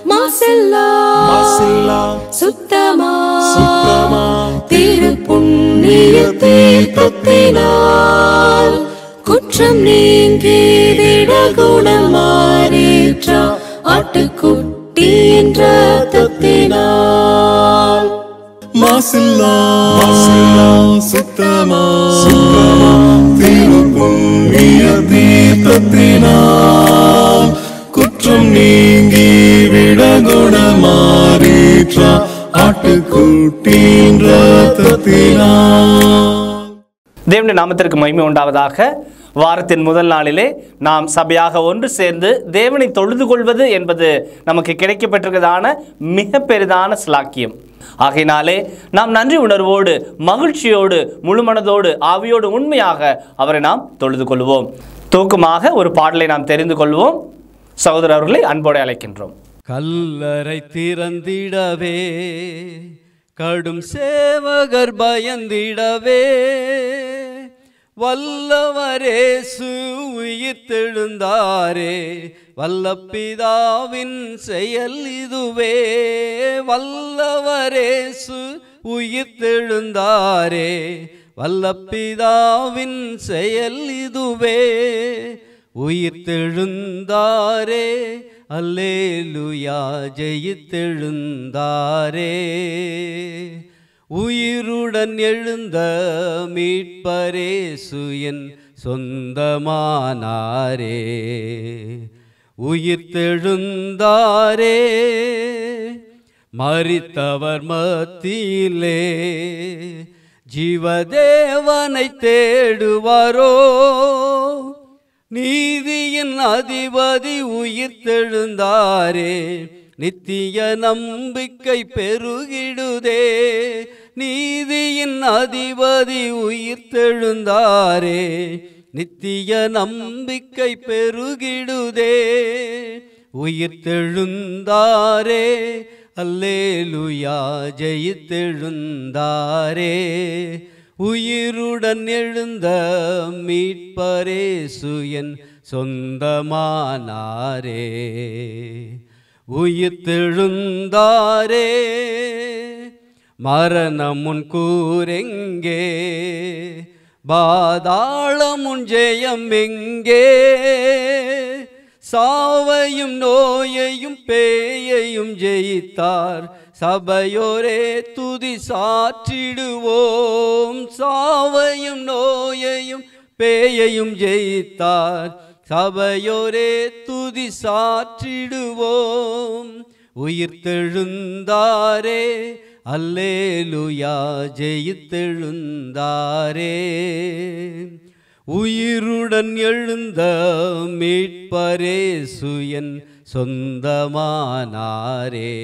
மாசில்லா சுத்தமா திருப்புண்ணிய தீர்த்தத்தினால் குற்றம் நீங்கி விடகுணம் மாறேற்ற ஆட்டுக்குட்டியின் இரத்தத்தினால் மாசில்லா சுத்தமா திருப்புண்ணிய தீர்த்தத்தினால் குற்றம் நீங்கி விடகுணமாறேற்ற ஆட்டுக்குட்டியின் இரத்தத்தினால். தேவனுடைய நாமத்திற்கு மகிமை உண்டாவதாக. வாரத்தின் முதல் நாளிலே நாம் சபையாக ஒன்று சேர்ந்து தேவனை தொழுது கொள்வது என்பது நமக்கு கிடைக்கப்பட்டிருக்கிறதான மிக பெரிதான சிலாக்கியம். ஆகையினாலே நாம் நன்றி உணர்வோடு மகிழ்ச்சியோடு முழுமனதோடு ஆவியோடு உண்மையாக அவரை நாம் தொழுது கொள்வோம். தூக்கமாக ஒரு பாடலை நாம் தெரிந்து கொள்வோம். சகோதரர்களை அன்போடு அழைக்கின்றோம். கல்லறை திறந்திடவே கடும் சேவகர் பயந்திடவே வல்லவரேசு உயிர்த்தெழுந்தாரே வல்லபிதாவின் செயல் இதுவே. வல்லவரேசு உயிர்த்தெழுந்தாரே வல்லபிதாவின் செயல் இதுவே. உயிர்த்தெழுந்தாரே அல்லேலூயா ஜெயித்தெழுந்தாரே. உயிருடன் எழுந்த மீட்பரேசு என் சொந்தமானாரே. உயிர்த்தெழுந்தாரே மரித்தவர் மத்தியிலே ஜீவதேவனை தேடுவாரோ. நீதியின் அதிபதி உயிர்த்தெழுந்தாரே நித்திய நம்பிக்கை பெருகிடுதே. நீதியின் அதிபதி உயிர்த்தெழுந்தாரே நித்திய நம்பிக்கை பெருகிடுதே. உயிர்த்தெழுந்தாரே அல்லேலூயா ஜெயித்தெழுந்தாரே. உயிருடன் எழுந்த மீட்பரேசு என் சொந்தமானாரே. உயிர்த்தெழுந்தாரே மரணம் முன் கூரெங்கே பாதாளமுன் ஜெயம் எங்கே. சாவையும் நோயையும் பேயையும் ஜெயித்தார் சபையோரே துதி சாற்றிடுவோம். சாவையும் நோயையும் பேயையும் ஜெயித்தார் சபையோரே துதி சாற்றிடுவோம். உயிர்த்தெழுந்தாரே அல்லேலூயா ஜெயித்தெழுந்தாரே. உயிருடன் எழுந்த மீட்பரேசு என் சொந்தமானாரே.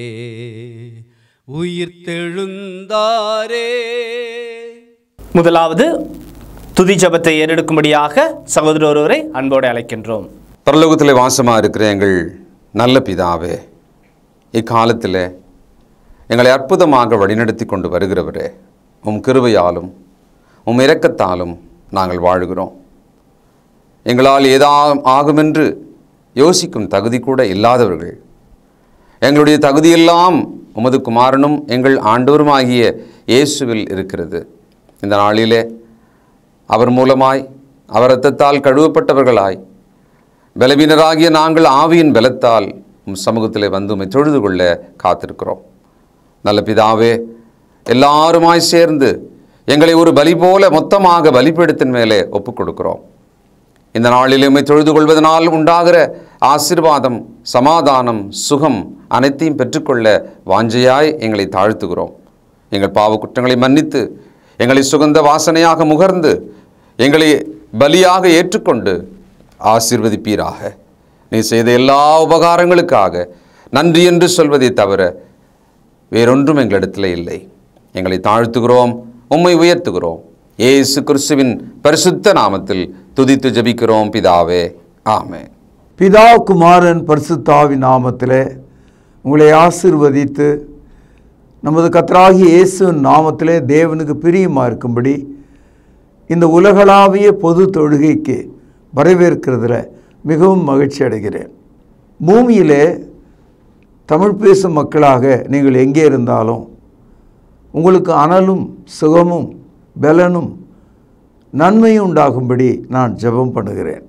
உயிர்த்தெழுந்தாரே. முதலாவது துதி ஜபத்தை ஏறெடுக்கும்படியாக சகோதரர் ஒருவரை அன்போடு அழைக்கின்றோம். பரலோகத்திலே வாசமாக இருக்கிற எங்கள் நல்ல பிதாவே, இக்காலத்தில் எங்களை அற்புதமாக வழிநடத்தி கொண்டு வருகிறவரே, உம் கிருபையாலும் உம் இரக்கத்தாலும் நாங்கள் வாழுகிறோம். எங்களால் ஆகுமென்று யோசிக்கும் தகுதி கூட இல்லாதவர்கள், எங்களுடைய தகுதியெல்லாம் உமது குமாரனும் எங்கள் ஆண்டவருமாகிய இயேசுவில் இருக்கிறது. இந்த நாளிலே அவர் மூலமாய் அவர் இரத்தத்தால் கழுவப்பட்டவர்களாய் பலவீனராகிய நாங்கள் ஆவியின் பலத்தால் உம் சமூகத்தில் வந்து உம்மை தொழுது கொள்ள காத்திருக்கிறோம். நல்ல பிதாவே, எல்லாருமாய் சேர்ந்து எங்களை ஒரு பலி போல மொத்தமாக பலிபீடத்தின் மேலே ஒப்புக் கொடுக்கிறோம். இந்த நாளில் உம்மை தொழுது கொள்வதனால் உண்டாகிற ஆசீர்வாதம், சமாதானம், சுகம் அனைத்தையும் பெற்றுக்கொள்ள வாஞ்சையாய் எங்களை தாழ்த்துகிறோம். எங்கள் பாவ குற்றங்களை மன்னித்து எங்களை சுகந்த வாசனையாக முகர்ந்து எங்களை பலியாக ஏற்றுக்கொண்டு ஆசீர்வதிப்பீராக. நீ செய்த எல்லா உபகாரங்களுக்காக நன்றி என்று சொல்வதை தவிர வேறொன்றும் எங்களிடத்தில் இல்லை. எங்களை தாழ்த்துகிறோம், உம்மை உயர்த்துகிறோம். இயேசு கிறிஸ்துவின் பரிசுத்த நாமத்தில் துதித்து ஜெபிக்கிறோம் பிதாவே, ஆமென். பிதா குமாரன் பரிசுத்தாவின் நாமத்திலே உங்களை ஆசீர்வதித்து நமது கர்த்தராகிய இயேசுவின் நாமத்திலே தேவனுக்கு பிரியமாக இருக்கும்படி இந்த உலகளாவிய பொது தொழுகைக்கு வரவேற்கிறதுல மிகவும் மகிழ்ச்சி அடைகிறேன். பூமியிலே தமிழ் பேசும் மக்களாக நீங்கள் எங்கே இருந்தாலும் உங்களுக்கு அனலும் சுகமும் பலனும் நன்மையும் உண்டாகும்படி நான் ஜெபம் பண்ணுகிறேன்.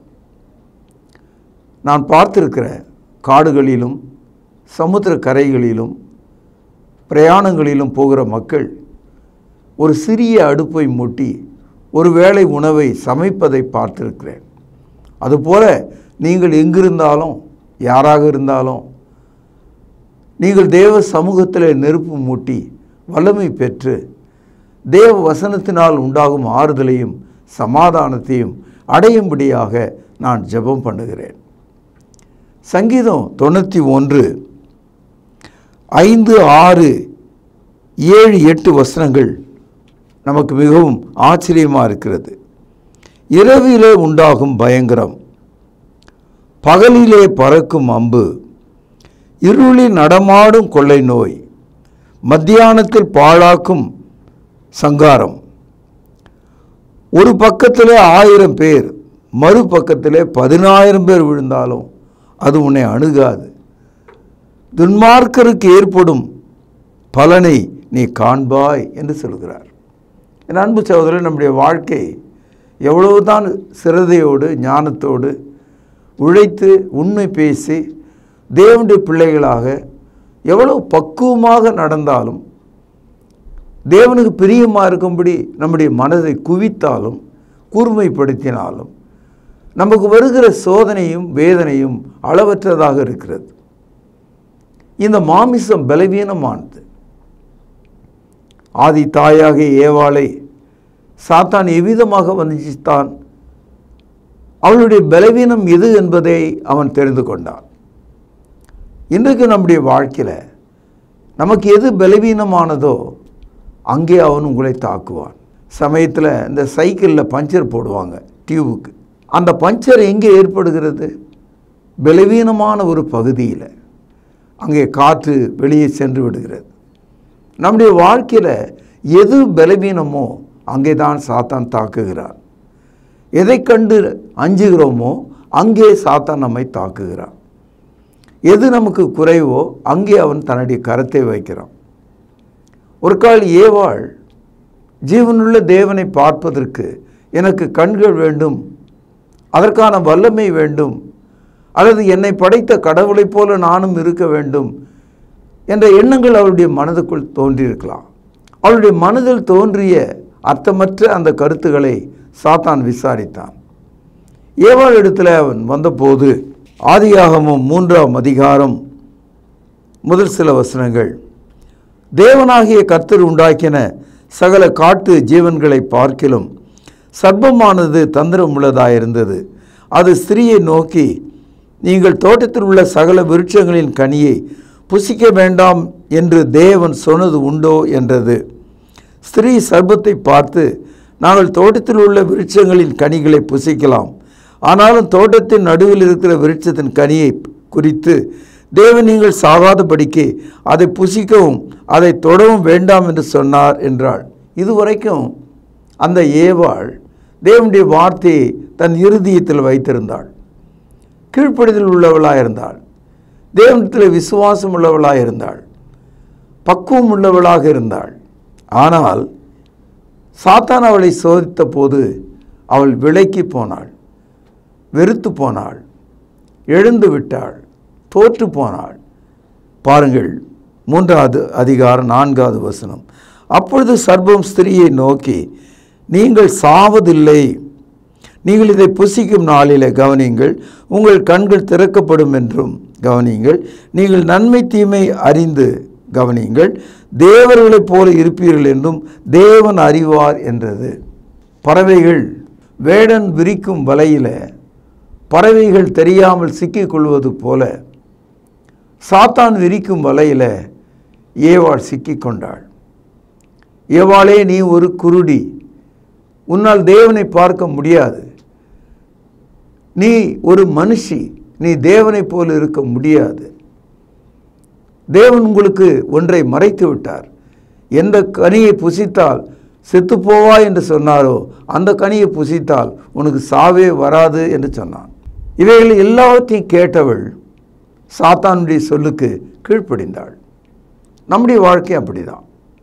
நான் பார்த்திருக்கிற காடுகளிலும் சமுத்திர கரைகளிலும் பிரயாணங்களிலும் போகிற மக்கள் ஒரு சிறிய அடுப்பை மூட்டி ஒரு வேளை உணவை சமைப்பதை பார்த்திருக்கிறேன். அதுபோல நீங்கள் எங்கிருந்தாலும் யாராக இருந்தாலும் நீங்கள் தேவ சமூகத்தில் நெருப்பு மூட்டி வல்லமை பெற்று தேவ வசனத்தினால் உண்டாகும் ஆறுதலையும் சமாதானத்தையும் அடையும்படியாக நான் ஜெபம் பண்ணுகிறேன். சங்கீதம் 91 5, 6, 7, 8 வசனங்கள் நமக்கு மிகவும் ஆச்சரியமாக இருக்கிறது. இரவிலே உண்டாகும் பயங்கரம், பகலிலே பறக்கும் அம்பு, இருளில் நடமாடும் கொள்ளை நோய், மத்தியானத்தில் பாழாக்கும் சங்காரம். ஒரு பக்கத்திலே 1000 பேர் மறுபக்கத்திலே 10,000 பேர் விழுந்தாலும் அது உன்னை அணுகாது. துன்மார்க்கருக்கு ஏற்படும் பலனை நீ காண்பாய் என்று சொல்கிறார். என் அன்பு சகோதரர், நம்முடைய வாழ்க்கை எவ்வளவுதான் சிரதையோடு ஞானத்தோடு உழைத்து உண்மை பேசி தேவனுடைய பிள்ளைகளாக எவ்வளவு பக்குவமாக நடந்தாலும் தேவனுக்கு பிரியமாக இருக்கும்படி நம்முடைய மனதை குவித்தாலும் கூர்மைப்படுத்தினாலும் நமக்கு வருகிற சோதனையும் வேதனையும் அளவற்றதாக இருக்கிறது. இந்த மாமிசம் பலவீனமானது. ஆதி தாயாக ஏவாளை சாத்தான் எவ்விதமாக வஞ்சித்தான்? அவளுடைய பலவீனம் எது என்பதை அவன் தெரிந்து கொண்டான். இன்றைக்கு நம்முடைய வாழ்க்கையில் நமக்கு எது பலவீனமானதோ அங்கே அவன் உங்களை தாக்குவான். சமயத்தில் இந்த சைக்கிளில் பஞ்சர் போடுவாங்க டியூபுக்கு. அந்த பஞ்சர் எங்கே ஏற்படுகிறது? பலவீனமான ஒரு பகுதியில். அங்கே காற்று வெளியே சென்று விடுகிறது. நம்முடைய வாழ்க்கையில் எது பலவீனமோ அங்கே தான் சாத்தான் தாக்குகிறார். எதை கண்டு அஞ்சுகிறோமோ அங்கே சாத்தான் நம்மை தாக்குகிறான். எது நமக்கு குறைவோ அங்கே அவன் தன்னுடைய கரத்தை வைக்கிறான். ஒரு கால் ஏவாள் ஜீவனுள்ள தேவனை பார்ப்பதற்கு எனக்கு கண்கள் வேண்டும், அதற்கான வல்லமை வேண்டும், அல்லது என்னை படைத்த கடவுளைப் போல நானும் இருக்க வேண்டும் என்ற எண்ணங்கள் அவளுடைய மனதுக்குள் தோன்றியிருக்கலாம். அவளுடைய மனதில் தோன்றிய அர்த்தமற்ற அந்த கருத்துக்களை சாத்தான் விசாரித்தான். ஏவாள் இடத்துல அவன் வந்தபோது ஆதியாகமம் 3ஆம் அதிகாரம் முதல் சில வசனங்கள், தேவனாகிய கர்த்தர் உண்டாக்கின சகல காட்டு ஜீவன்களை பார்க்கிலும் சர்ப்பமானது தந்திரம் உள்ளதாயிருந்தது. அது ஸ்திரீயை நோக்கி, நீங்கள் தோட்டத்தில் உள்ள சகல விருட்சங்களின் கனியை புசிக்க வேண்டாம் என்று தேவன் சொன்னது உண்டோ என்றது. ஸ்திரீ சர்ப்பத்தை பார்த்து, நாங்கள் தோட்டத்தில் உள்ள விருட்சங்களின் கனிகளை புசிக்கலாம், ஆனாலும் தோட்டத்தின் நடுவில் இருக்கிற விருட்சத்தின் கனியை குறித்து தேவன் நீங்கள் சாகாதபடிக்கு அதை புசிக்கவும் அதை தொடவும் வேண்டாம் என்று சொன்னார் என்றாள். இதுவரைக்கும் அந்த ஏவாள் தேவனுடைய வார்த்தையை தன் இருதயத்தில் வைத்திருந்தாள். கீழ்ப்படிதல் உள்ளவளாக இருந்தாள். தேவனிடத்தில் விசுவாசம் உள்ளவளாக இருந்தாள். பக்குவம் உள்ளவளாக இருந்தாள். ஆனால் சாத்தான் அவளை சோதித்த போது அவள் விலக்கி போனாள், வெறுத்து போனாள், எழுந்து விட்டாள், தோற்று போனாள். பாருங்கள் 3ஆவது அதிகாரம் 4ஆவது வசனம். அப்பொழுது சர்ப்பம் ஸ்திரியை நோக்கி, நீங்கள் சாவதில்லை, நீங்கள் இதை புசிக்கும் நாளிலே கவனியுங்கள், உங்கள் கண்கள் திறக்கப்படும் என்றும் கவனியுங்கள், நீங்கள் நன்மை தீமை அறிந்து கவனியுங்கள், தேவர்களைப் போல இருப்பீர்கள் என்றும் தேவன் அறிவார் என்றது. பறவைகள் வேடன் விரிக்கும் வலையில் பறவைகள் தெரியாமல் சிக்கிக்கொள்வது போல சாத்தான் விரிக்கும் வலையில் ஏவாள் சிக்கிக்கொண்டாள். ஏவாளே, நீ ஒரு குருடி, உன்னால் தேவனை பார்க்க முடியாது, நீ ஒரு மனுஷி, நீ தேவனைப் போல இருக்க முடியாது. தேவன் உங்களுக்கு ஒன்றை மறைத்து விட்டார். எந்த கனியை புசித்தால் செத்துப்போவா என்று சொன்னாரோ அந்த கனியை புசித்தால் உனக்கு சாவே வராது என்று சொன்னான். இவைகள் எல்லாவற்றையும் கேட்டவள் சாத்தானுடைய சொல்லுக்கு கீழ்ப்படிந்தாள். நம்முடைய வாழ்க்கை அப்படிதான்.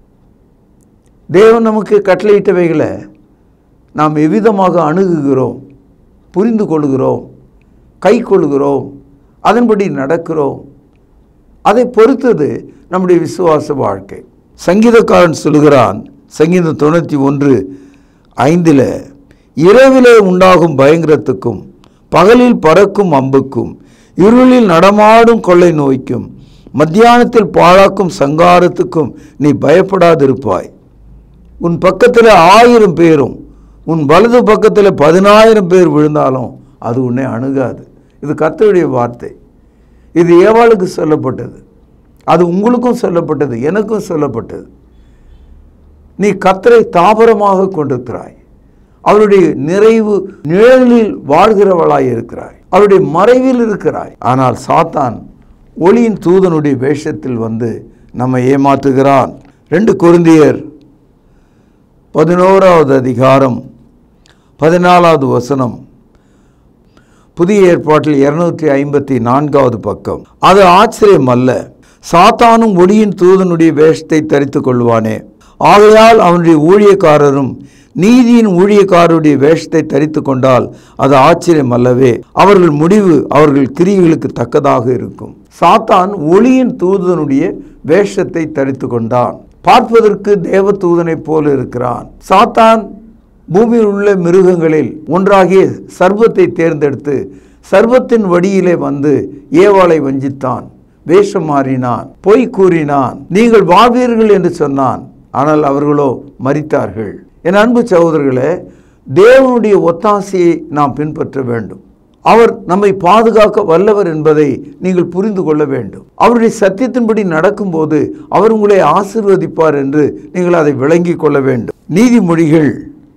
தேவன் நமக்கு கட்டளையிட்டவைகளை நாம் எவ்விதமாக அணுகுகிறோம், புரிந்து கொள்கிறோம், கை கொள்கிறோம், அதன்படி நடக்கிறோம், அதை பொறுத்தது நம்முடைய விசுவாச வாழ்க்கை. சங்கீதக்காரன் சொல்கிறான், சங்கீதம் 91:5, இரவிலே உண்டாகும் பயங்கரத்துக்கும் பகலில் பறக்கும் அம்புக்கும் இருளில் நடமாடும் கொள்ளை நோய்க்கும் மத்தியானத்தில் பாழாக்கும் சங்காரத்துக்கும் நீ பயப்படாதிருப்பாய். உன் பக்கத்தில் 1000 பேரும் உன் வலது பக்கத்தில் 10,000 பேர் விழுந்தாலும் அது உன்னை அணுகாது. இது கர்த்தருடைய வார்த்தை. இது ஏவாளுக்கு சொல்லப்பட்டது, அது உங்களுக்கும் சொல்லப்பட்டது, எனக்கும் சொல்லப்பட்டது. நீ கர்த்தரை தாபரமாக கொண்டிருக்கிறாய், அவருடைய நிறைவு நிழலில் வாழ்கிறவளாய் இருக்கிறாய், அவருடைய மறைவில் இருக்கிறாய். ஆனால் சாத்தான் ஒளியின் தூதனுடைய வேஷத்தில் வந்து நம்மை ஏமாற்றுகிறான். 2 கொரிந்தியர் 11:14 புதிய ஏற்பாட்டில் 254 பக்கம். அது ஆச்சரியம் அல்ல, சாத்தானும் ஒளியின் தூதனுடைய வேஷத்தை தரித்து கொள்வானே, ஆகையால் அவனுடைய ஊழியக்காரரும் நீதியின் ஊழியக்காரருடைய வேஷத்தை தரித்து கொண்டால் அது ஆச்சரியம் அல்லவே, அவர்கள் முடிவு அவர்கள் கிரியைகளுக்கு தக்கதாக இருக்கும். சாத்தான் ஒளியின் தூதனுடைய வேஷத்தை தரித்து கொண்டான். பார்ப்பதற்கு தேவ தூதனைப் போல இருக்கிறான். சாத்தான் பூமியில் உள்ள மிருகங்களில் ஒன்றாகிய சர்வத்தை தேர்ந்தெடுத்து சர்வத்தின் வடியிலே வந்து ஏவாளை வஞ்சித்தான், வேஷம் மாறினான், பொய் கூறினான், நீங்கள் வாழ்வீர்கள் என்று சொன்னான். ஆனால் அவர்களோ மரித்தார்கள். என் அன்பு சகோதரர்களே, தேவனுடைய ஒத்தாசையை நாம் பின்பற்ற வேண்டும். அவர் நம்மை பாதுகாக்க வல்லவர் என்பதை நீங்கள் புரிந்து கொள்ள வேண்டும். அவருடைய சத்தியத்தின்படி நடக்கும்போது அவர் உங்களை ஆசீர்வதிப்பார் என்று நீங்கள் அதை விளங்கி கொள்ள வேண்டும். நீதிமொழிகள்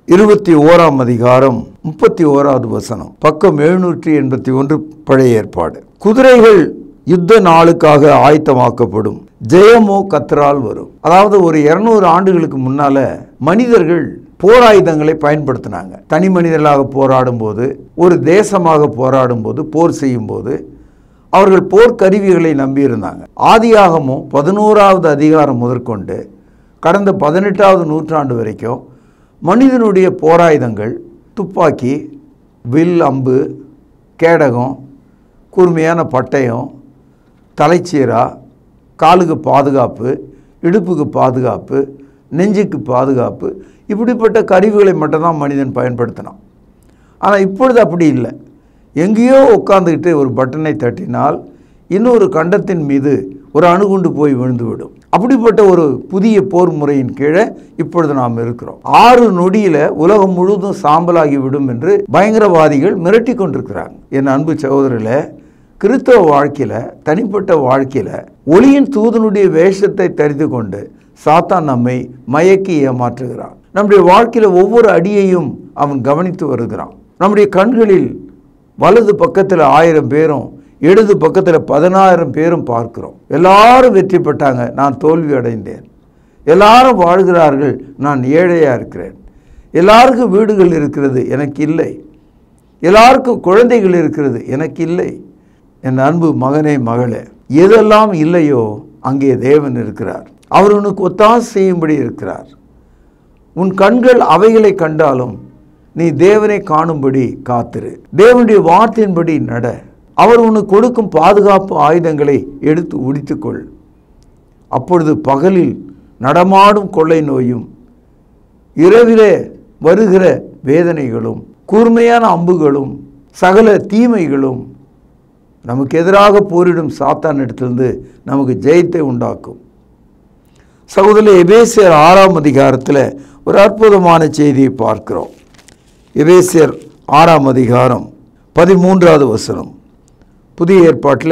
21:31 பக்கம் 781 பழைய ஏற்பாடு. குதிரைகள் யுத்த நாளுக்காக ஆயத்தமாக்கப்படும், ஜெயமோ கர்த்தரால் வரும். அதாவது ஒரு 200 ஆண்டுகளுக்கு முன்னால மனிதர்கள் போராயுதங்களை பயன்படுத்தினாங்க. தனி மனிதர்களாக போராடும் போது, ஒரு தேசமாக போராடும் போது, போர் செய்யும் போது அவர்கள் போர்க்கருவிகளை நம்பியிருந்தாங்க. ஆதியாகமும் 11வது அதிகாரம் முதற்கொண்டு கடந்த 18வது நூற்றாண்டு வரைக்கும் மனிதனுடைய போராயுதங்கள் துப்பாக்கி, வில், அம்பு, கேடகம், கூர்மையான பட்டயம், தலைச்சீரா, காலுக்கு பாதுகாப்பு, இடுப்புக்கு பாதுகாப்பு, நெஞ்சுக்கு பாதுகாப்பு, இப்படிப்பட்ட கருவிகளை மட்டும்தான் மனிதன் பயன்படுத்தினான். ஆனால் இப்பொழுது அப்படி இல்லை. எங்கேயோ உட்காந்துக்கிட்டு ஒரு பட்டனை தட்டினால் இன்னொரு கண்டத்தின் மீது ஒரு அணுகுண்டு போய் விழுந்துவிடும். அப்படிப்பட்ட ஒரு புதிய போர் முறையின் கீழே இப்பொழுது நாம் இருக்கிறோம். 6 நொடியில் உலகம் முழுவதும் சாம்பலாகி விடும் என்று பயங்கரவாதிகள் மிரட்டி கொண்டிருக்கிறாங்க. என் அன்பு சகோதரர்களே, கிறிஸ்தவ வாழ்க்கையில், தனிப்பட்ட வாழ்க்கையில் ஒளியின் தூதனுடைய வேஷத்தை தரித்து கொண்டு சாத்தான் நம்மை மயக்கி ஏமாற்றுகிறான். நம்முடைய வாழ்க்கையில் ஒவ்வொரு அடியையும் அவன் கவனித்து வருகிறான். நம்முடைய கண்களில் வலது பக்கத்தில் 1000 பேரும் இடது பக்கத்தில் 10,000 பேரும் பார்க்கிறோம். எல்லாரும் வெற்றி பெற்றாங்க, நான் தோல்வி அடைந்தேன். எல்லாரும் வாழ்கிறார்கள், நான் ஏழையாக இருக்கிறேன். எல்லாருக்கும் வீடுகள் இருக்கிறது, எனக்கு இல்லை. எல்லாருக்கும் குழந்தைகள் இருக்கிறது, எனக்கு இல்லை. என் அன்பு மகனே, மகளே, எதெல்லாம் இல்லையோ அங்கே தேவன் இருக்கிறார். அவர் உனக்கு ஒத்தாசை செய்யும்படி இருக்கிறார். உன் கண்கள் அவைகளை கண்டாலும் நீ தேவனை காணும்படி காத்திரு. தேவனுடைய வார்த்தையின்படி நட. அவர் உனக்கு கொடுக்கும் பாதுகாப்பு ஆயுதங்களை எடுத்து உடித்துக்கொள். அப்பொழுது பகலில் நடமாடும் கொள்ளை நோயும், இரவிலே வருகிற வேதனைகளும், கூர்மையான அம்புகளும், சகல தீமைகளும் நமக்கு எதிராக போரிடும் சாத்தான் இடத்திலிருந்து நமக்கு ஜெயத்தை உண்டாக்கும். சகோதரர், எபேசியர் 6ஆம் அதிகாரத்தில் ஒரு அற்புதமான செய்தியை பார்க்கிறோம். எபேசியர் 6ஆம் அதிகாரம் 13வது வசனம், புதிய ஏற்பாட்டில்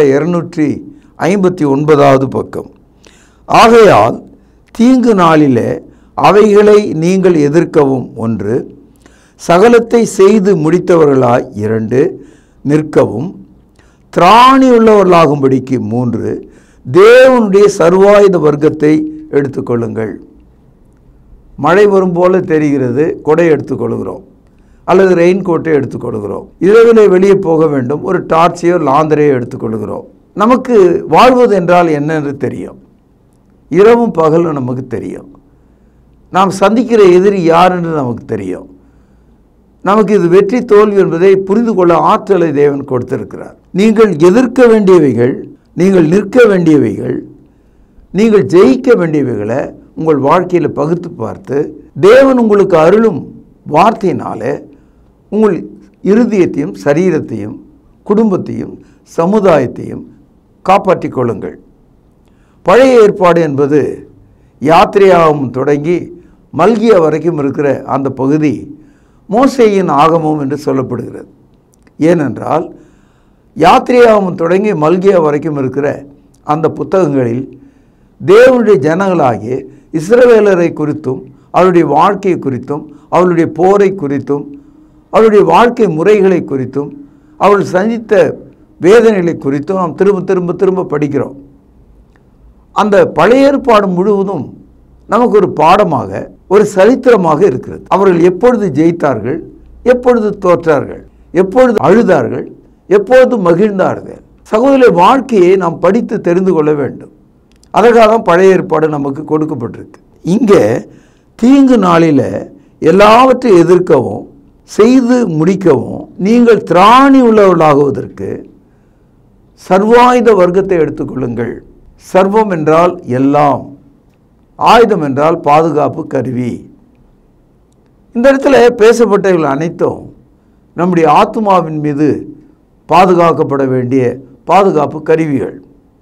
259வது பக்கம். ஆகையால் தீங்கு நாளிலே அவைகளை நீங்கள் எதிர்க்கவும் 1, சகலத்தை செய்து முடித்தவர்களாய் 2, நிற்கவும் திராணி உள்ளவர்களாகும்படிக்கு 3, தேவனுடைய சர்வாயுத வர்க்கத்தை எடுத்துக்கொள்ளுங்கள். மழை வரும் போல தெரிகிறது, கொடை எடுத்துக்கொள்கிறோம், அல்லது ரெயின் கோட்டை எடுத்துக்கொள்கிறோம். இரவிலே வெளியே போக வேண்டும், ஒரு டார்ச்சையோ லாந்தரையோ எடுத்துக்கொள்கிறோம். நமக்கு வாழ்வது என்றால் என்னென்று தெரியும். இரவும் பகலும் நமக்கு தெரியும். நாம் சந்திக்கிற எதிரி யார் என்று நமக்கு தெரியும். நமக்கு இது வெற்றி தோல்வி என்பதை புரிந்து கொள்ள ஆற்றலை தேவன் கொடுத்திருக்கிறார். நீங்கள் எதிர்க்க வேண்டியவைகள், நீங்கள் நிற்க வேண்டியவைகள், நீங்கள் ஜெயிக்க வேண்டியவைகளை உங்கள் வாழ்க்கையில் பகுத்து பார்த்து தேவன் உங்களுக்கு அருளும் வார்த்தையினாலே உங்கள் இருதயத்தையும் சரீரத்தையும் குடும்பத்தையும் சமுதாயத்தையும் காப்பாற்றிக் கொள்ளுங்கள். பழைய ஏற்பாடு என்பது யாத்திரையாகவும் தொடங்கி மல்கியா வரைக்கும் இருக்கிற அந்த பகுதி மோசேயின் ஆகமம் என்று சொல்லப்படுகிறது. ஏனென்றால் யாத்திரையாகவும் தொடங்கி மல்கியா வரைக்கும் இருக்கிற அந்த புத்தகங்களில் தேவனுடைய ஜனங்களாகிய இஸ்ரவேலரை குறித்தும் அவருடைய வாழ்க்கை குறித்தும் அவருடைய போரை குறித்தும் அவருடைய வாழ்க்கை முறைகளை குறித்தும் அவர்கள் சந்தித்த வேதனைகளை குறித்தும் நாம் திரும்ப திரும்ப படிக்கிறோம். அந்த பழைய ஏற்பாடு முழுவதும் நமக்கு ஒரு பாடமாக, ஒரு சரித்திரமாக இருக்கிறது. அவர்கள் எப்பொழுது ஜெயித்தார்கள், எப்பொழுது தோற்றார்கள், எப்பொழுது அழுதார்கள், எப்பொழுது மகிழ்ந்தார்கள். சகோதர வாழ்க்கையை நாம் படித்து தெரிந்து கொள்ள வேண்டும். அதற்காக தான் பழைய ஏற்பாடு நமக்கு கொடுக்கப்பட்டிருக்கு. இங்கே தீங்கு நாளில் எல்லாவற்றையும் எதிர்க்கவும் செய்து முடிக்கவும் நீங்கள் திராணி உள்ளவர்களாகுவதற்கு சர்வாயுத வர்க்கத்தை எடுத்துக்கொள்ளுங்கள். சர்வம் என்றால் எல்லாம், ஆயுதம் என்றால் பாதுகாப்பு கருவி. இந்த இடத்துல பேசப்பட்டவர்கள் அனைத்தும் நம்முடைய ஆத்மாவின் மீது பாதுகாக்கப்பட வேண்டிய பாதுகாப்பு கருவிகள்.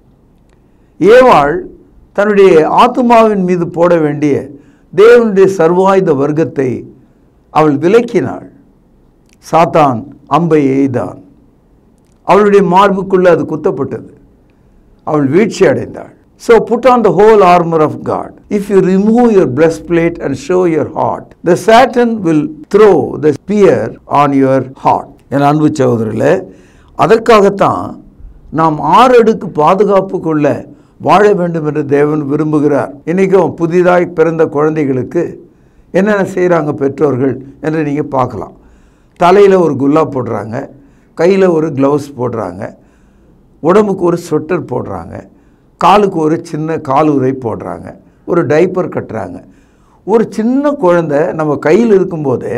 ஏவாள் தன்னுடைய ஆத்மாவின் மீது போட வேண்டிய தேவனுடைய சர்வாயுத வர்க்கத்தை அவள் விலக்கினாள். சாத்தான் அம்பை எய்தான். அவளுடைய மார்புக்குள்ளே அது குத்தப்பட்டது. அவள் வீழ்ச்சி அடைந்தாள். So put on the whole armor of God. If you remove your breastplate and show your heart, the Satan will throw the spear on your heart. என் அன்பு சகோதரர்களே, அதற்காகத்தான் நாம் 6 அடுக்கு பாதுகாப்புக்குள்ள வாழ வேண்டும் என்று தேவன் விரும்புகிறார். இன்றைக்கும் புதிதாய் பிறந்த குழந்தைகளுக்கு என்னென்ன செய்கிறாங்க பெற்றோர்கள் என்று நீங்கள் பார்க்கலாம். தலையில் ஒரு குல்லா போடுறாங்க, கையில் ஒரு க்ளவுஸ் போடுறாங்க, உடம்புக்கு ஒரு ஸ்வெட்டர் போடுறாங்க, காலுக்கு ஒரு சின்ன காலுறை போடுறாங்க, ஒரு டைப்பர் கட்டுறாங்க. ஒரு சின்ன குழந்தை நம்ம கையில் இருக்கும்போதே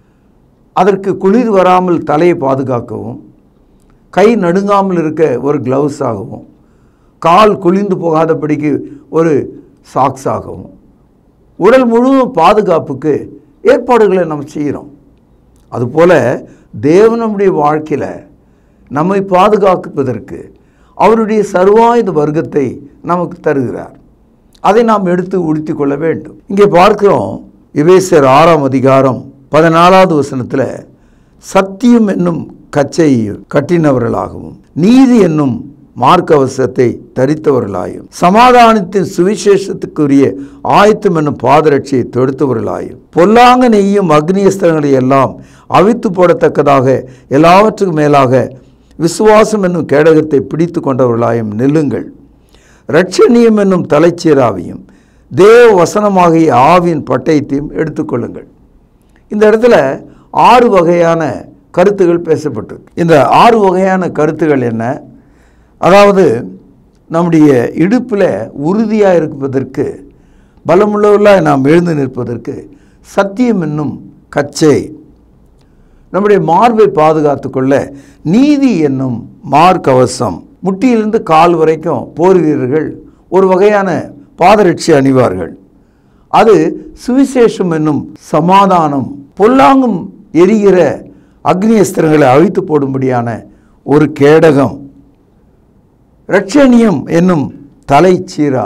அதற்கு குளிர் வராமல் தலையை பாதுகாக்கவும், கை நடுங்காமல் இருக்க ஒரு க்ளவுஸ் ஆகவும், கால் குளிர்ந்து போகாதபடிக்கு ஒரு சாக்ஸ் ஆகவும், உடல் முழுவதும் பாதுகாப்புக்கு ஏற்பாடுகளை நம்ம செய்கிறோம். அதுபோல் தேவன் நம்முடைய வாழ்க்கையில் நம்மை பாதுகாப்பதற்கு அவருடைய சர்வாயுத வர்க்கத்தை நமக்கு தருகிறார். அதை நாம் எடுத்து உடுத்தி கொள்ள வேண்டும். இங்கே பார்க்கிறோம், எபேசியர் 6ஆம் அதிகாரம் 14வது வசனத்தில் சத்தியம் என்னும் கச்சையை கட்டினவர்களாகவும் நீதி என்னும் மார்க்கவசத்தை தரித்தவர்களாயும் சமாதானத்தின் சுவிசேஷத்துக்குரிய ஆயத்தம் என்னும் பாதரட்சியை தொடுத்தவர்களாயும் பொல்லாங்க நெய்யும் அக்னியஸ்திரங்களை எல்லாம் அவித்து போடத்தக்கதாக எல்லாவற்றுக்கும் மேலாக விசுவாசம் என்னும் கேடகத்தை பிடித்து கொண்டவர்களாயும் நில்லுங்கள். இரட்சணியம் என்னும் தலைச்சீராவையும் தேவ வசனமாகிய ஆவியின் பட்டயத்தையும் எடுத்துக்கொள்ளுங்கள். இந்த இடத்துல 6 வகையான கருத்துகள் பேசப்பட்டிருக்கு. இந்த 6 வகையான கருத்துகள் என்ன? அதாவது நம்முடைய இடுப்பில் உறுதியாக இருப்பதற்கு, பலமுள்ளவர்களாக நாம் எழுந்து நிற்பதற்கு சத்தியம் என்னும் கச்சை, நம்முடைய மார்பை பாதுகாத்து கொள்ள நீதி என்னும் மார்க்கவசம். முட்டியிலிருந்து கால் வரைக்கும் போர் வீரர்கள் ஒரு வகையான பாதரட்சி அணிவார்கள். அது சுவிசேஷம் என்னும் சமாதானம், பொல்லாங்கும் எரிகிற அக்னியஸ்திரங்களை அழித்து போடும்படியான ஒரு கேடகம். இரட்சணியம் என்னும் தலைச்சீரா,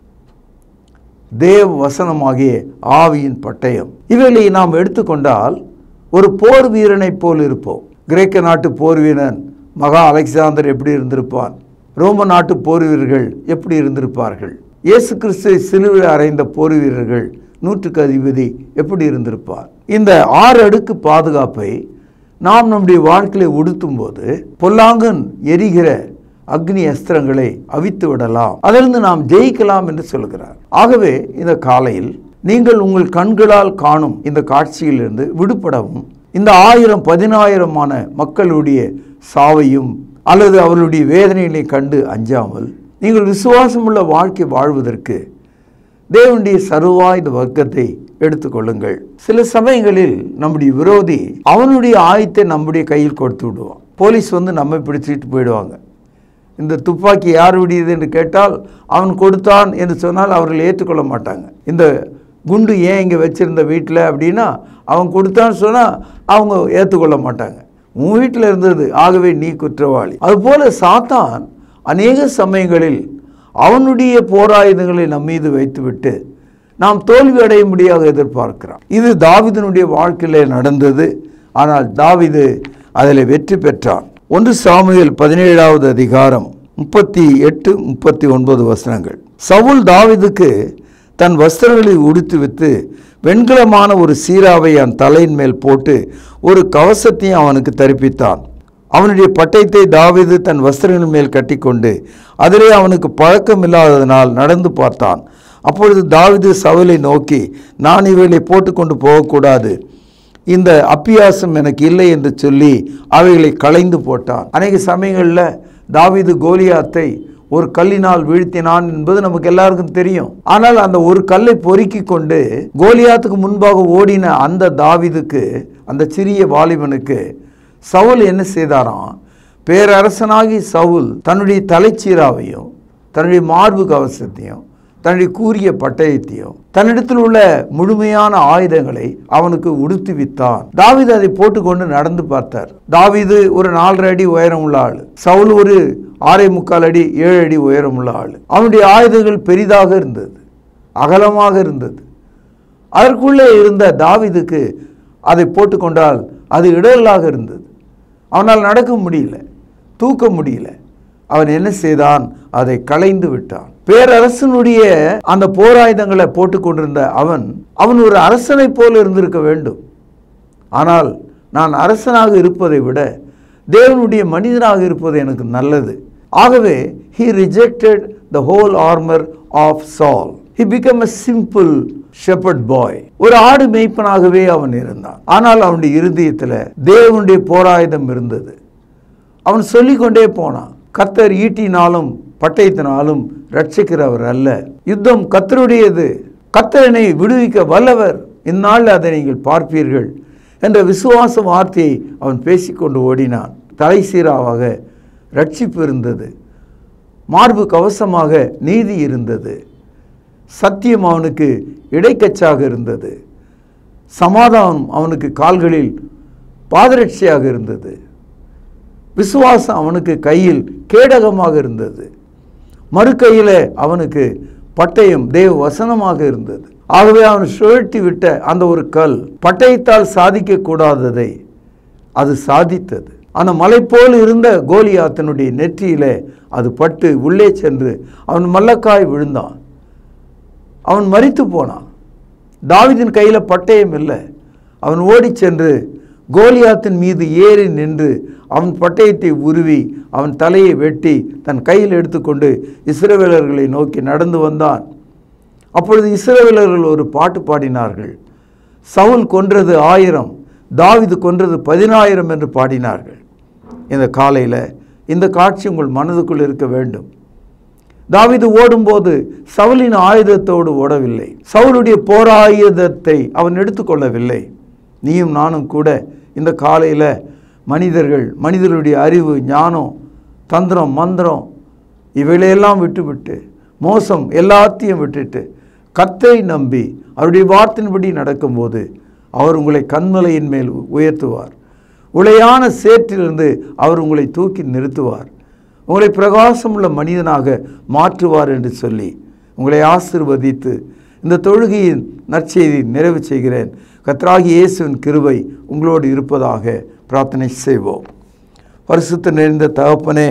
தேவ வசனமாகிய ஆவியின் பட்டயம். இவைகளை நாம் எடுத்துக்கொண்டால் ஒரு போர் வீரனைப் போல் இருப்போம். கிரேக்க நாட்டு போர் வீரன் மகா அலெக்சாந்தர் எப்படி இருந்திருப்பான்? ரோம நாட்டு போர் வீரர்கள் எப்படி இருந்திருப்பார்கள்? இயேசு கிறிஸ்துவை சிலுவையில் அறைந்த போர் வீரர்கள் 100க்கு அதிபதி எப்படி இருந்திருப்பார்? இந்த 6 அடுக்கு பாதுகாப்பை நாம் நம்முடைய வாழ்க்கையை உடுத்தும் போது பொல்லாங்கன் எரிகிற அக்னி அஸ்திரங்களை அவித்து விடலாம், அதிலிருந்து நாம் ஜெயிக்கலாம் என்று சொல்கிறார். ஆகவே இந்த காலையில் நீங்கள் உங்கள் கண்களால் காணும் இந்த காட்சியிலிருந்து விடுபடவும், இந்த 1000 10,000மான மக்களுடைய சாவையும் அல்லது அவர்களுடைய வேதனைகளை கண்டு அஞ்சாமல் நீங்கள் விசுவாசமுள்ள வாழ்க்கை வாழ்வதற்கு தேவனுடைய சர்வாயுத வர்க்கத்தை எடுத்துக்கொள்ளுங்கள். சில சமயங்களில் நம்முடைய விரோதி அவனுடைய ஆயுதத்தை நம்முடைய கையில் கொடுத்து விடுவான். போலீஸ் வந்து நம்மை பிடிச்சிட்டு போயிடுவாங்க. இந்த துப்பாக்கி யார் விடியது என்று கேட்டால் அவன் கொடுத்தான் என்று சொன்னால் அவர்கள் ஏற்றுக்கொள்ள மாட்டாங்க. இந்த குண்டு ஏன் இங்கே வச்சுருந்த வீட்டில் அப்படின்னா அவன் கொடுத்தான்னு சொன்னால் அவங்க ஏற்றுக்கொள்ள மாட்டாங்க. உன் வீட்டில் இருந்தது, ஆகவே நீ குற்றவாளி. அதுபோல் சாத்தான் அநேக சமயங்களில் அவனுடைய போராயுதங்களை நம் மீது வைத்துவிட்டு நாம் தோல்வி அடைய முடியாக எதிர்பார்க்கிறான். இது தாவீதினுடைய வாழ்க்கையிலே நடந்தது. ஆனால் தாவீது அதில் வெற்றி பெற்றான். 1 சாமுவேல் 17வது அதிகாரம் 38-39 வசனங்கள். சவுல் தாவீதுக்கு தன் வஸ்திரங்களை உடுத்துவித்து வெண்கலமான ஒரு சீராவை அவன் தலையின் மேல் போட்டு ஒரு கவசத்தையும் அவனுக்கு தரிப்பித்தான். அவனுடைய பட்டயத்தை தாவீது தன் வஸ்திரங்களின் மேல் கட்டிக்கொண்டு அதிலே அவனுக்கு பழக்கம் இல்லாததனால் நடந்து பார்த்தான். அப்பொழுது தாவீது சவுலை நோக்கி, நான் இவைகளை போட்டுக்கொண்டு போகக்கூடாது, இந்த அப்பியாசம் எனக்கு இல்லை என்று சொல்லி அவைகளை களைந்து போட்டான். அநேக சமயங்களில் தாவீது கோலியாத்தை ஒரு கல்லினால் வீழ்த்தினான் என்பது நமக்கு எல்லாருக்கும் தெரியும். ஆனால் அந்த ஒரு கல்லை பொறுக்கி கொண்டு கோலியாத்துக்கு முன்பாக ஓடின அந்த தாவீதுக்கு, அந்த சிறிய வாலிபனுக்கு சவுல் என்ன செய்தாராம்? பேரரசனாகி சவுல் தன்னுடைய தலைச்சீராவையும் தன்னுடைய மார்பு கவசத்தையும் தன்னுடைய கூரிய பட்டயத்தையும் தன்னிடத்தில் உள்ள முழுமையான ஆயுதங்களை அவனுக்கு உடுத்துவித்தான். தாவீது அதை போட்டுக்கொண்டு நடந்து பார்த்தார். தாவீது ஒரு 4.5 அடி உயரம் உள்ள ஆள், சவுல் ஒரு 6.25 அடி 7 அடி உயரம் உள்ள ஆள். அவனுடைய ஆயுதங்கள் பெரிதாக இருந்தது, அகலமாக இருந்தது. அதற்குள்ளே இருந்த தாவீதுக்கு அதை போட்டுக்கொண்டால் அது இடரலாக இருந்தது. அவனால் நடக்க முடியல, தூக்க முடியல. அவன் என்ன செய்தான்? அதை களைந்து விட்டான். பேரரசனுடைய அந்த போராயுதங்களை போட்டுக்கொண்டிருந்த அவன் ஒரு அரசனை போல இருந்திருக்க வேண்டும். ஆனால் நான் அரசனாக இருப்பதை விட தேவனுடைய மனிதனாக இருப்பது எனக்கு நல்லது. ஆகவே he rejected the whole armor of Saul. He became a simple shepherd boy. ஒரு ஆடு மேய்ப்பனாகவே அவன் இருந்தான். ஆனால் அவனுடைய இருதயத்தில் தேவனுடைய போராயுதம் இருந்தது. அவன் சொல்லிக்கொண்டே போனான், கர்த்தர் ஈட்டினாலும் பட்டயத்தினாலும் ரட்சிக்கிறவர் அல்ல, யுத்தம் கர்த்தருடையது, கர்த்தரனை விடுவிக்க வல்லவர், இந்நாளில் அதை நீங்கள் பார்ப்பீர்கள் என்ற விசுவாச வார்த்தையை அவன் பேசிக்கொண்டு ஓடினான். தலை சீராவாக ரட்சிப்பு இருந்தது, மார்பு கவசமாக நீதி இருந்தது, சத்தியம் அவனுக்கு இடைக்கச்சாக இருந்தது, சமாதானம் அவனுக்கு கால்களில் பாதரட்சியாக இருந்தது, விசுவாசம் அவனுக்கு கையில் கேடகமாக இருந்தது, மறு கையில் அவனுக்கு பட்டயம் தேவ வசனமாக இருந்தது. ஆகவே அவன் சுழட்டி விட்ட அந்த ஒரு கல் பட்டயத்தால் சாதிக்க கூடாததை அது சாதித்தது. அந்த மலை போல் இருந்த கோலியாத்தினுடைய நெற்றியிலே அது பட்டு உள்ளே சென்று அவன் மல்லக்காய் விழுந்தான். அவன் மரித்து போனான். தாவீதின் கையில் பட்டயம் இல்லை. அவன் ஓடி சென்று கோலியாத்தின் மீது ஏறி நின்று அவன் பட்டயத்தை உருவி அவன் தலையை வெட்டி தன் கையில் எடுத்துக்கொண்டு இஸ்ரவேலர்களை நோக்கி நடந்து வந்தான். அப்பொழுது இஸ்ரவேலர்கள் ஒரு பாட்டு பாடினார்கள். சவுல் கொன்றது 1000, தாவீது கொன்றது 10,000 என்று பாடினார்கள். இந்த காலையில் இந்த காட்சி உங்கள் மனதுக்குள் இருக்க வேண்டும். தாவீது ஓடும்போது சவுலின் ஆயுதத்தோடு ஓடவில்லை, சவுலுடைய போராயுதத்தை அவன் எடுத்துக்கொள்ளவில்லை. நீயும் நானும் கூட இந்த காலையில் மனிதர்களுடைய அறிவு, ஞானம், தந்திரம், மந்திரம் இவைகளையெல்லாம் விட்டுவிட்டு, மோசம் எல்லாத்தையும் விட்டுட்டு கர்த்தரை நம்பி அவருடைய வார்த்தையின்படி நடக்கும்போது அவர் உங்களை கன்மலையின் மேல் உயர்த்துவார். உளையான சேற்றிலிருந்து அவர் உங்களை தூக்கி நிறுத்துவார். உங்களை பிரகாசமுள்ள மனிதனாக மாற்றுவார் என்று சொல்லி உங்களை ஆசீர்வதித்து இந்த தொழுகையின் நற்செய்தி நிறைவு செய்கிறேன். கர்த்தராகிய இயேசுவின் கிருபை உங்களோடு இருப்பதாக பிரார்த்தனை செய்வோம். பரிசுத்த நிறைந்த தகப்பனே,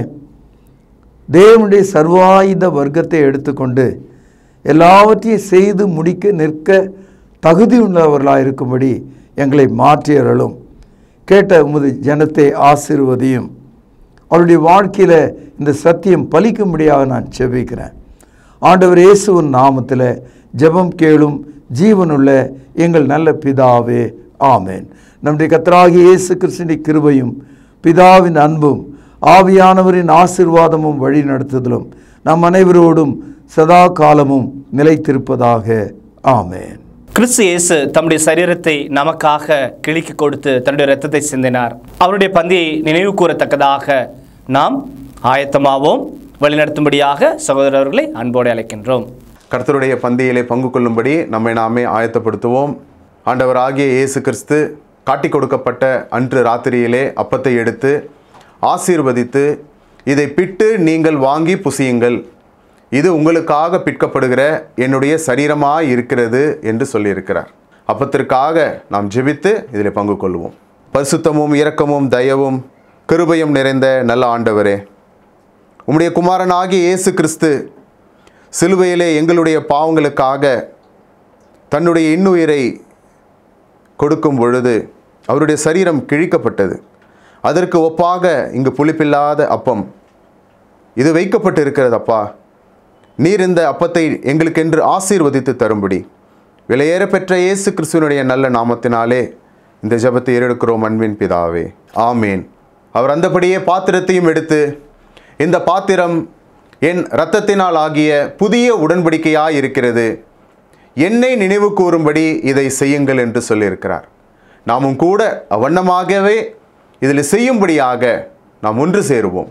தேவனுடைய சர்வாயுத வர்க்கத்தை எடுத்துக்கொண்டு எல்லாவற்றையும் செய்து முடிக்க நிற்க தகுதி உள்ளவர்களாக இருக்கும்படி எங்களை மாற்றியறலும். கேட்ட உமது ஜனத்தை ஆசீர்வதியும். அவருடைய வாழ்க்கையில் இந்த சத்தியம் பலிக்கும்படியாக நான் செபிக்கிறேன். ஆண்டவர் இயேசுவின் நாமத்தில் ஜெபம் கேளும் ஜீவனுள்ள எங்கள் நல்ல பிதாவே, ஆமேன். நம்முடைய கர்த்தராகிய இயேசு கிறிஸ்துவின் கிருபையும் பிதாவின் அன்பும் ஆவியானவரின் ஆசீர்வாதமும் வழி நடத்துதலும் நம் அனைவரோடும் சதா காலமும் நிலைத்திருப்பதாக. ஆமென். கிறிஸ்து இயேசு தம்முடைய சரீரத்தை நமக்காக கிழிக்கு கொடுத்து தன்னுடைய இரத்தத்தை சிந்தினார். அவருடைய பந்தியை நினைவு கூறத்தக்கதாக நாம் ஆயத்தமாவோம். வழிநடத்தும்படியாக சகோதரர்களை அன்போடு அழைக்கின்றோம். கர்த்தருடைய பந்தியிலே பங்கு கொள்ளும்படி நம்மை நாமே ஆயத்தப்படுத்துவோம். ஆண்டவராகிய இயேசு கிறிஸ்து காட்டிக் கொடுக்கப்பட்ட அன்று ராத்திரியிலே அப்பத்தை எடுத்து ஆசீர்வதித்து, இதை பிட்டு நீங்கள் வாங்கி புசியுங்கள், இது உங்களுக்காக பிற்கப்படுகிற என்னுடைய சரீரமாய் இருக்கிறது என்று சொல்லியிருக்கிறார். அப்பத்திற்காக நாம் ஜெபித்து இதில் பங்கு கொள்வோம். பரிசுத்தமும் இரக்கமும் தயவும் கிருபையும் நிறைந்த நல்ல ஆண்டவரே, உம்முடைய குமாரனாகிய இயேசு கிறிஸ்து சிலுவையிலே எங்களுடைய பாவங்களுக்காக தன்னுடைய இன்னுயிரை கொடுக்கும் பொழுது அவருடைய சரீரம் கிழிக்கப்பட்டது. அதற்கு ஒப்பாக இங்கு புளிப்பில்லாத அப்பம் இது வைக்கப்பட்டு இருக்கிறதப்பா. நீர் இந்த அப்பத்தை எங்களுக்கென்று ஆசீர்வதித்து தரும்படி விலையேற பெற்ற இயேசு கிறிஸ்துவனுடைய நல்ல நாமத்தினாலே இந்த ஜெபத்தை ஏறெடுக்கிறோம் அன்பின் பிதாவே, ஆமேன். அவர் அந்தபடியே பாத்திரத்தையும் எடுத்து, இந்த பாத்திரம் என் இரத்தத்தினால் ஆகிய புதிய உடன்படிக்கையாய் இருக்கிறது, என்னை நினைவு கூறும்படி இதை செய்யுங்கள் என்று சொல்லியிருக்கிறார். நாமும் கூட அவ்வண்ணமாகவே இதில் செய்யும்படியாக நாம் ஒன்று சேருவோம்.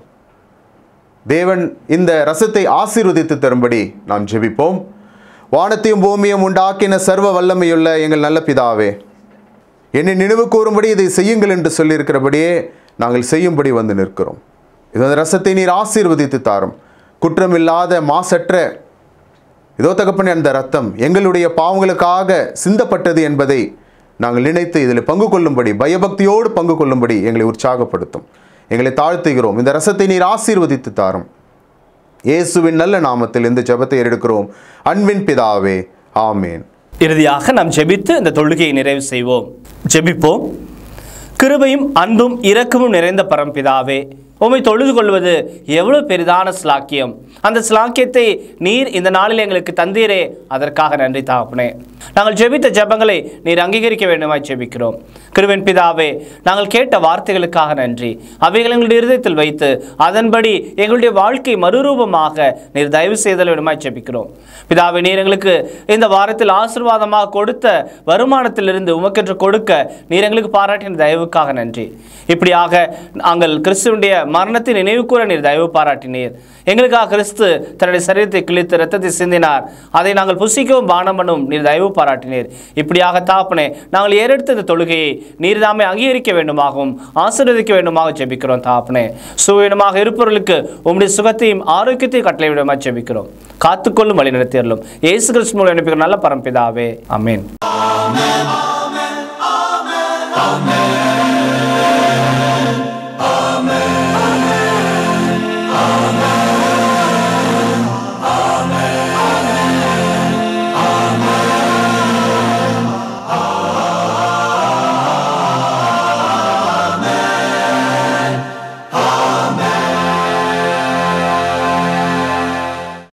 தேவன் இந்த ரசத்தை ஆசீர்வதித்து தரும்படி நாம் ஜெபிப்போம். வானத்தையும் பூமியும் உண்டாக்கின சர்வ வல்லமையுள்ள எங்கள் நல்ல பிதாவே, என்னை நினைவு கூறும்படி இதை செய்யுங்கள் என்று சொல்லியிருக்கிறபடியே நாங்கள் செய்யும்படி வந்து நிற்கிறோம். இந்த ரசத்தை நீர் ஆசீர்வதித்து தாரும். குற்றமில்லாத மாசற்ற இதோ தகப்பனே, அந்த ரத்தம் எங்களுடைய பாவங்களுக்காக சிந்தப்பட்டது என்பதை நாங்கள் நினைத்து இதில் பங்கு கொள்ளும்படி, பயபக்தியோடு பங்கு கொள்ளும்படி எங்களை உற்சாகப்படுத்தும். எங்களை தாழ்த்துகிறோம். இந்த ரசத்தை நீர் ஆசீர்வதித்து தாரும். இயேசுவின் நல்ல நாமத்தில் இந்த ஜெபத்தை எடுக்கிறோம் அன்பின் பிதாவே, ஆமேன். இறுதியாக நாம் ஜெபித்து இந்த தொழுகையை நிறைவு செய்வோம். ஜெபிப்போம். கிருபையும் அன்பும் இரக்கமும் நிறைந்த பரம்பிதாவே, உம்மை தொழுது கொள்வது எவ்வளவு பெரிதான ஸ்லாக்கியம். அந்த ஸ்லாக்கியத்தை நீர் இந்த நாளில் எங்களுக்கு தந்தீரே, அதற்காக நன்றி தகப்பனே. நாங்கள் ஜெபித்த ஜெபங்களை நீர் அங்கீகரிக்க வேண்டுமாய் ஜெபிக்கிறோம். கிருபையின் பிதாவே, நாங்கள் கேட்ட வார்த்தைகளுக்காக நன்றி. அவைகள் எங்களுடைய இருதயத்தில் வைத்து அதன்படி எங்களுடைய வாழ்க்கை மறுரூபமாக நீர் தயவு செய்தல் வேண்டுமாய் ஜெபிக்கிறோம். பிதாவே, நீர் எங்களுக்கு இந்த வாரத்தில் ஆசீர்வாதமாக கொடுத்த வருமானத்திலிருந்து உமக்கென்று கொடுக்க நீர் எங்களுக்கு பாராட்டின தயவுக்காக நன்றி. இப்படியாக நாங்கள் கிறிஸ்துவனுடைய மரணத்தை நினைவு கூற நீர் தயவு பாராட்டினீர். எங்களுக்காக கிறிஸ்து தன்னுடைய சரீரத்தை கிழித்து இரத்தத்தை சிந்தினார். அதை நாங்கள் புசிக்கவும் பானம் பண்ணவும் நீர் தயவு பாராட்டினீர். இப்படியாக தாப்பனே, நாங்கள் ஏறெடுத்த இந்த தொழுகையை நீர் தாமே அங்கீகரிக்க வேண்டுமாகவும் ஆசீர்வதிக்க வேண்டுமாக ஜெபிக்கிறோம். தாப்பனே, சுவீனமாக இருப்பவர்களுக்கு உம்முடைய சுகத்தையும் ஆரோக்கியத்தையும் கட்டளை விடமாக ஜெபிக்கிறோம். காத்துக்கொள்ளும் வழி நடத்தியறலும் இயேசு கிறிஸ்து மூலம் அனுப்பிக்கிற நல்ல பரம்பிதாவே, ஆமென்.